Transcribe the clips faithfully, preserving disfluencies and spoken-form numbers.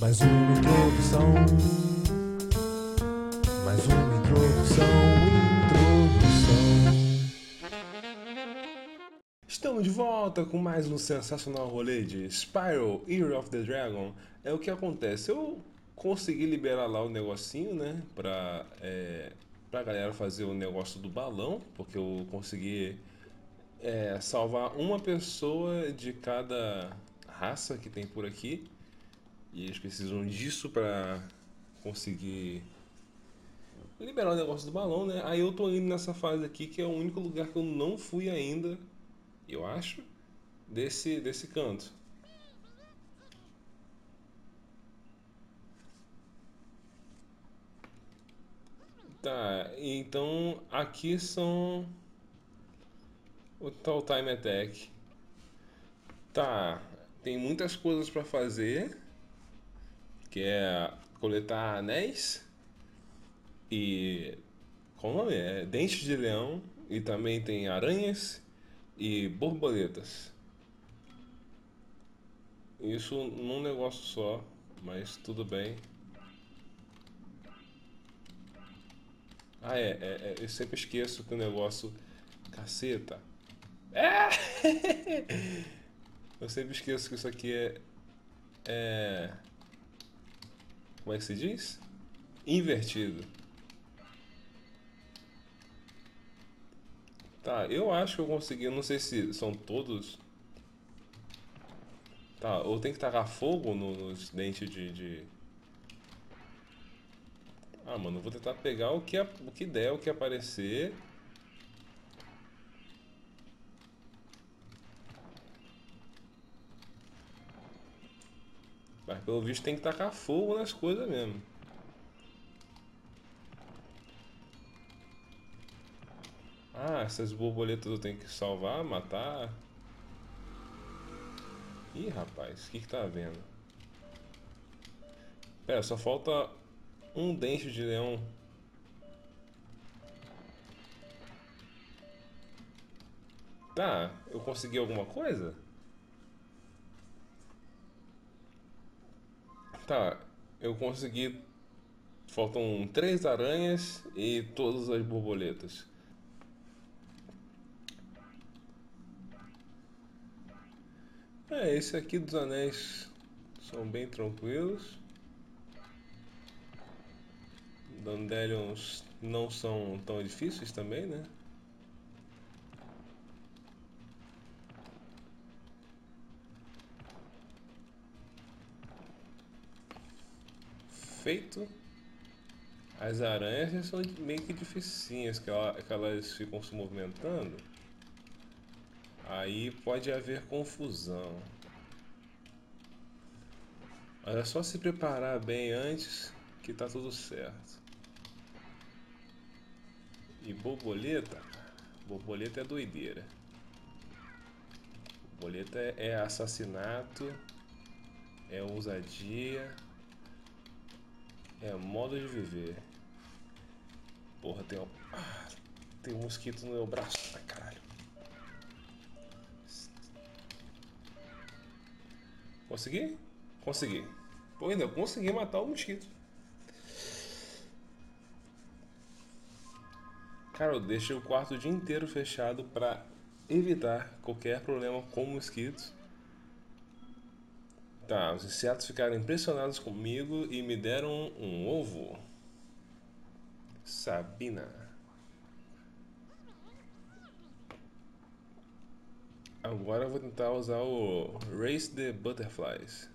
Mais uma introdução. Mais uma introdução. Introdução. Estamos de volta com mais um sensacional rolê de Spyro Year of the Dragon. É o que acontece. Eu consegui liberar lá o negocinho, né? Pra, é, pra galera fazer o negócio do balão. Porque eu consegui é, salvar uma pessoa de cada raça que tem por aqui. E eles precisam disso pra conseguir liberar o negócio do balão, né? Aí eu tô indo nessa fase aqui que é o único lugar que eu não fui ainda, eu acho, desse, desse canto. Tá, então aqui são o tal Time Attack. Tá, tem muitas coisas pra fazer, que é coletar anéis e qual o nome? É dentes de leão e também tem aranhas e borboletas. Isso num negócio só, mas tudo bem. Ah, é, é, é, eu sempre esqueço que o negócio. Caceta. É! Eu sempre esqueço que isso aqui é. É. Como é que se diz? Invertido. Tá, eu acho que eu consegui. Eu não sei se são todos. Tá, ou tem que tacar fogo no- nos dentes de, de- Ah, mano, eu vou tentar pegar o que, a- o que der, o que aparecer. Mas pelo visto tem que tacar fogo nas coisas mesmo. Ah, essas borboletas eu tenho que salvar, matar. Ih, rapaz, o que que tá havendo? Pera, só falta um dente de leão. Tá, eu consegui alguma coisa? Tá, eu consegui. Faltam três aranhas e todas as borboletas. É, esse aqui dos anéis são bem tranquilos. Dandelions não são tão difíceis também, né? Feito. As aranhas já são meio que dificinhas, que, ela- que elas ficam se movimentando. Aí pode haver confusão. Mas é só se preparar bem antes que tá tudo certo. E borboleta? Borboleta é doideira. Borboleta é é assassinato, é ousadia, é modo de viver. Porra, tem um, tem um mosquito no meu braço. Ai, caralho. Consegui? Consegui. Pô, ainda consegui matar o mosquito. Cara, eu deixei o quarto o dia inteiro fechado pra evitar qualquer problema com mosquitos. Tá, os insetos ficaram impressionados comigo e me deram um ovo. Sabina. Agora eu vou tentar usar o Race the Butterflies.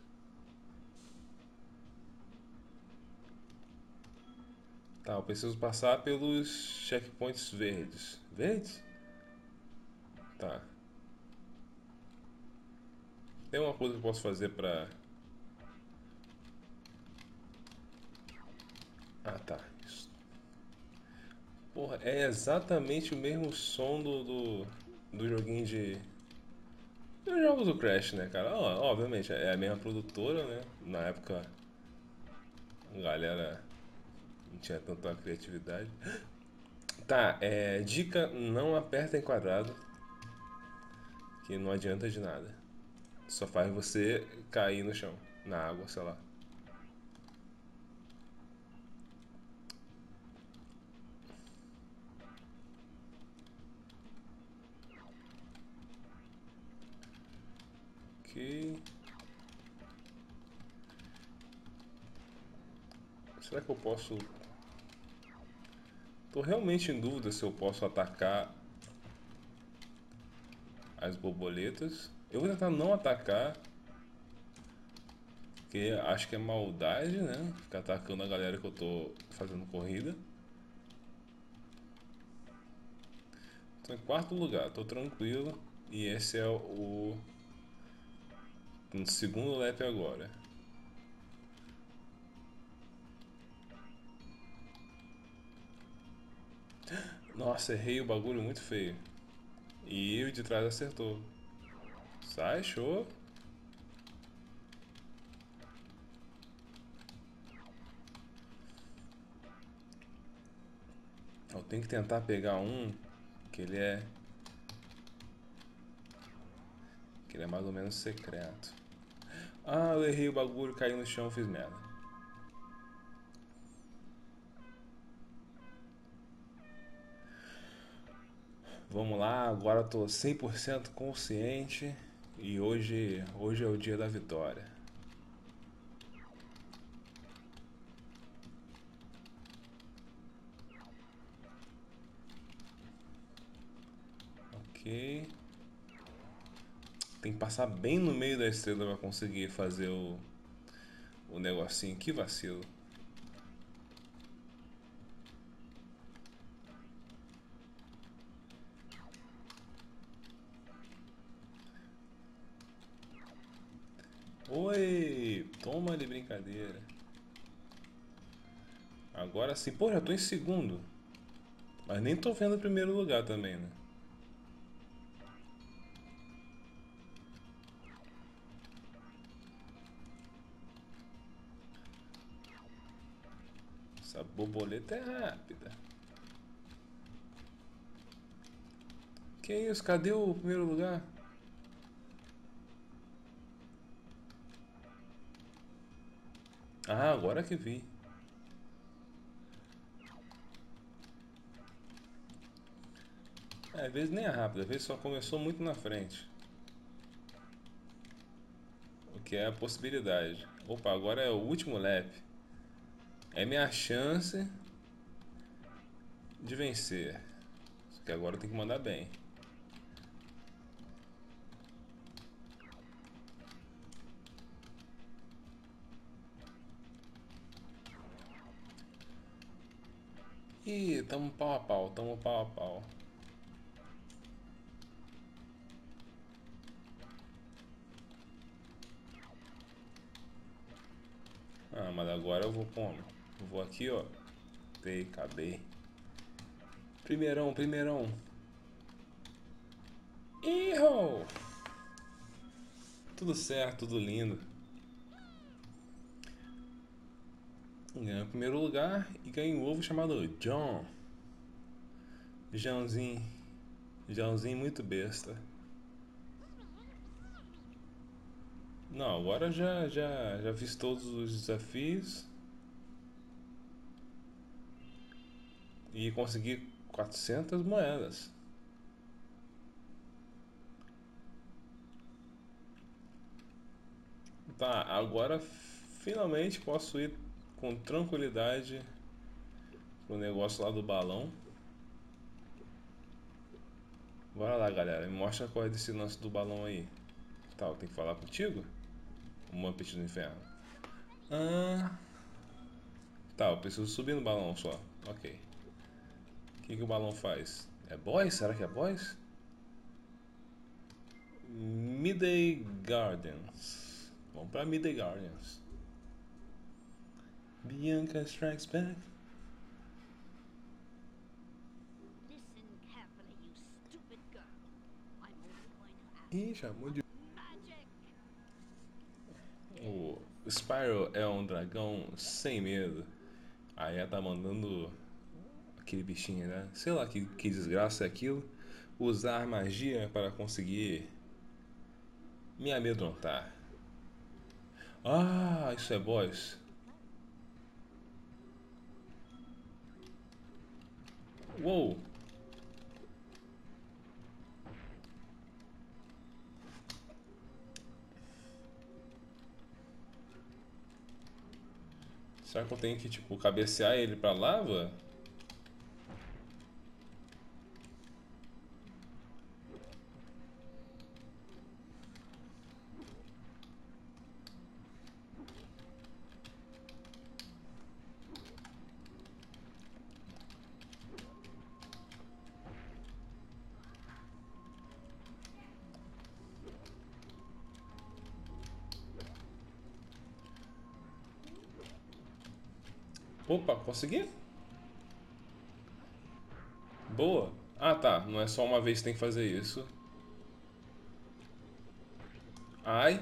Tá, eu preciso passar pelos checkpoints verdes. Verdes? Tá. Tem uma coisa que eu posso fazer pra. Ah, tá. Isso. Porra, é exatamente o mesmo som do, do, do joguinho de. Dos jogos do Crash, né, cara? Ó, obviamente, é a mesma produtora, né? Na época a galera não tinha tanta criatividade. Tá, é. Dica: não aperta em quadrado, que não adianta de nada. Só faz você cair no chão, na água, sei lá. Ok. Será que eu posso... Tô realmente em dúvida se eu posso atacar as borboletas. Eu vou tentar não atacar, porque acho que é maldade, né? Ficar atacando a galera que eu tô fazendo corrida. Tô em quarto lugar, tô tranquilo. E esse é o... no segundo lap agora. Nossa, errei o bagulho muito feio. E o de trás acertou. Sai, show. Eu tenho que tentar pegar um que ele é... que ele é mais ou menos secreto. Ah, eu errei o bagulho, caí no chão, fiz merda. Vamos lá, agora tô cem por cento consciente e hoje, hoje é o dia da vitória. Ok. Tem que passar bem no meio da estrela pra conseguir fazer o, o negocinho. Que vacilo. Oi! Toma de brincadeira. Agora sim. Pô, já tô em segundo. Mas nem tô vendo o primeiro lugar também, né? Essa borboleta é rápida. Que isso? Cadê o primeiro lugar? Ah, agora que vi. É, às vezes nem é rápido, às vezes só começou muito na frente. O que é a possibilidade. Opa, agora é o último lap. É minha chance de vencer. Só que agora eu tenho que mandar bem. Ih, tamo pau a pau, tamo pau a pau. Ah, mas agora eu vou como? Eu vou aqui, ó. Dei, acabei. Primeirão, primeirão. Errou! Tudo certo, tudo lindo. Ganhei o primeiro lugar e ganhei um ovo chamado John. Joãozinho. Joãozinho muito besta. Não, agora já, já, já fiz todos os desafios e consegui quatrocentas moedas. Tá, agora finalmente posso ir com tranquilidade pro negócio lá do balão. Bora lá, galera. Me mostra qual é desse lance do balão aí. Tá, eu tenho que falar contigo? O Muppet do Inferno. Ah, tá, eu preciso subir no balão só. Ok. O que, que o balão faz? É boys? Será que é boys? Midday Gardens. Vamos pra Midday Gardens. Bianca Strikes Back. Listen carefully, you stupid girl. I'm only going to ask Ih, chamou de. magic. O Spyro é um dragão sem medo. Aí ela tá mandando aquele bichinho, né? Sei lá que, que desgraça é aquilo. Usar magia para conseguir me amedrontar. Ah, isso é boss. Uou! Será que eu tenho que, tipo, cabecear ele pra lava? Opa, consegui? Boa. Ah, tá. Não é só uma vez que tem que fazer isso. Ai.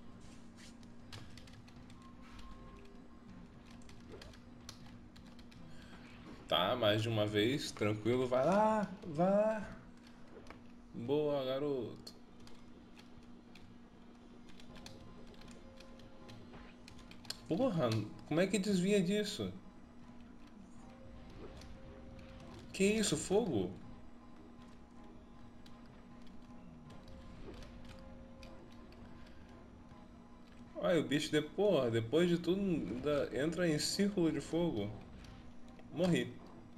Tá, mais de uma vez. Tranquilo. Vai lá, vai lá. Boa, garoto. Porra, como é que desvia disso? Que isso, fogo? Olha, o bicho de porra, depois de tudo ainda entra em círculo de fogo. Morri.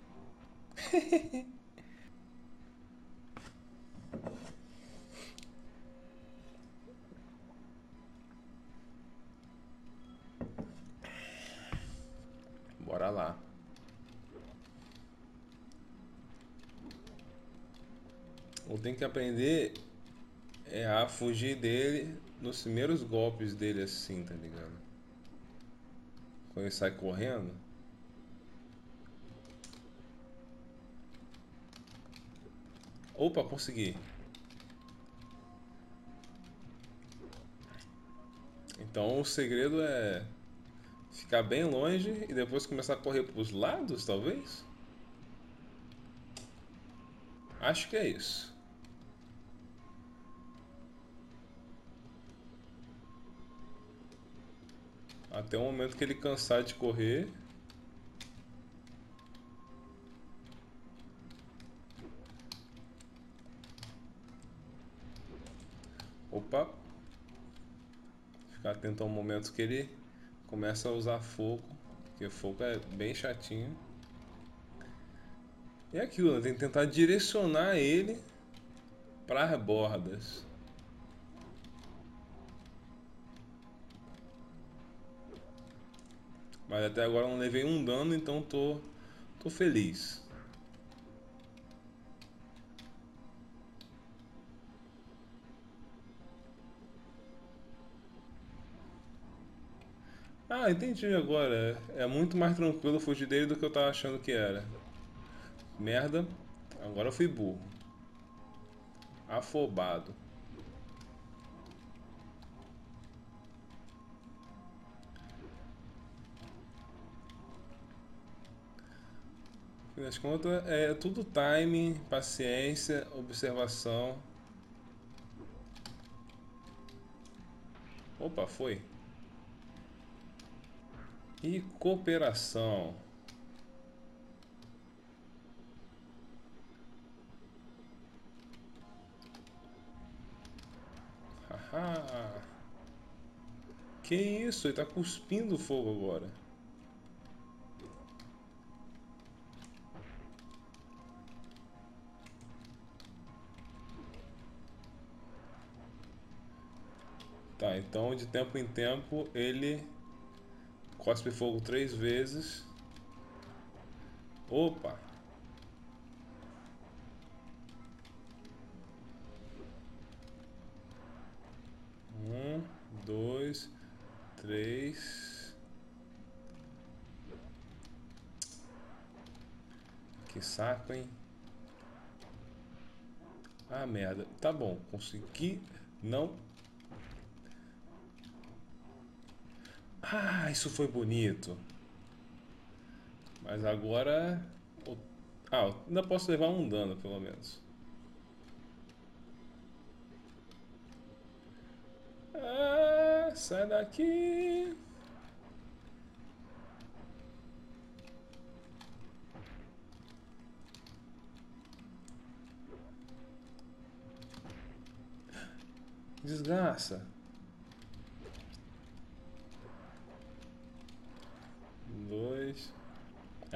Bora lá. Eu tenho que aprender é, a fugir dele nos primeiros golpes dele assim, tá ligado? Quando ele sai correndo. Opa, consegui. Então o segredo é ficar bem longe e depois começar a correr pros lados, talvez? Acho que é isso. Até o momento que ele cansar de correr. Opa, ficar atento ao momento que ele começa a usar fogo, porque fogo é bem chatinho. E é aquilo, né? Tem que tentar direcionar ele para as bordas. Mas até agora eu não levei um dano, então tô, tô feliz. Ah, entendi agora. É muito mais tranquilo fugir dele do que eu tava achando que era. Merda, agora eu fui burro. Afobado. No fim das contas, é tudo timing, paciência, observação. Opa, foi. E cooperação. Haha. Que isso? Ele tá cuspindo fogo agora. Tá, então de tempo em tempo ele cospe fogo três vezes. Opa! Um, dois, três. Que saco, hein? Ah, merda. Tá bom, consegui. Não. Ah, isso foi bonito. Mas agora. Ah, ainda posso levar um dano, pelo menos. Ah, sai daqui. Desgraça.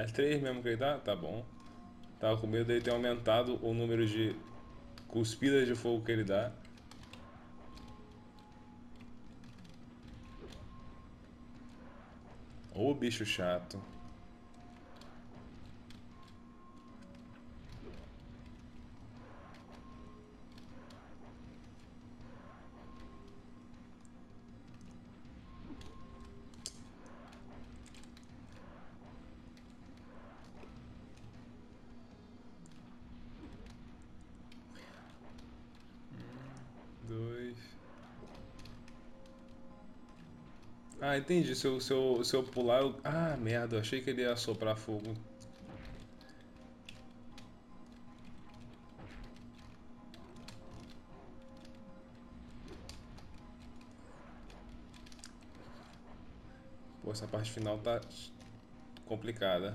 É três mesmo que ele dá? Tá bom. Tava com medo dele ter aumentado o número de cuspidas de fogo que ele dá. Ô bicho chato. Dois. Ah, entendi. Se eu, se eu, se eu pular, eu... Ah, merda. Eu achei que ele ia soprar fogo. Pô, essa parte final tá complicada.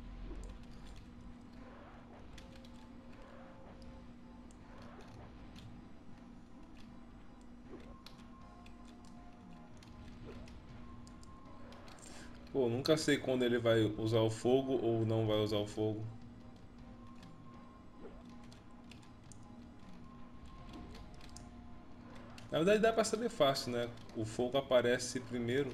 Pô, nunca sei quando ele vai usar o fogo ou não vai usar o fogo. Na verdade dá pra saber fácil, né? O fogo aparece primeiro.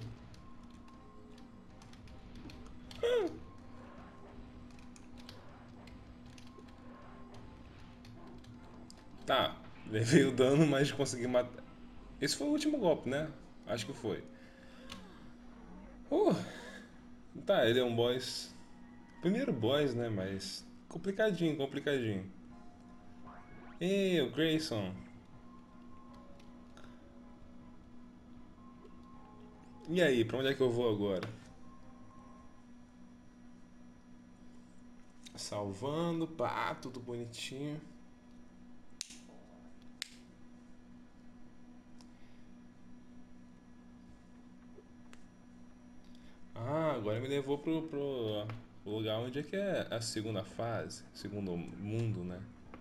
Tá, levei o dano, mas consegui matar. Esse foi o último golpe, né? Acho que foi. Uh, tá, ele é um boss. Primeiro boss, né? Mas complicadinho, complicadinho. Ei, o Grayson. E aí, pra onde é que eu vou agora? Salvando, pá, tudo bonitinho. Ah, agora me levou pro, pro lugar onde é que é a segunda fase, segundo mundo, né?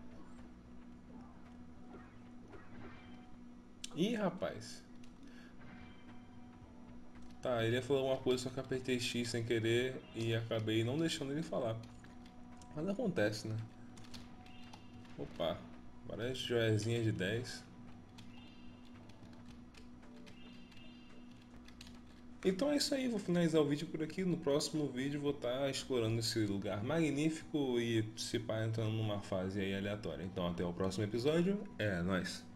Ih, rapaz. Tá, ele ia falar alguma coisa, só que eu apertei X sem querer e acabei não deixando ele falar. Mas acontece, né? Opa, várias joiazinhas de dez. Então é isso aí, vou finalizar o vídeo por aqui. No próximo vídeo vou estar explorando esse lugar magnífico e se pá entrando numa fase aí aleatória. Então até o próximo episódio, é nóis!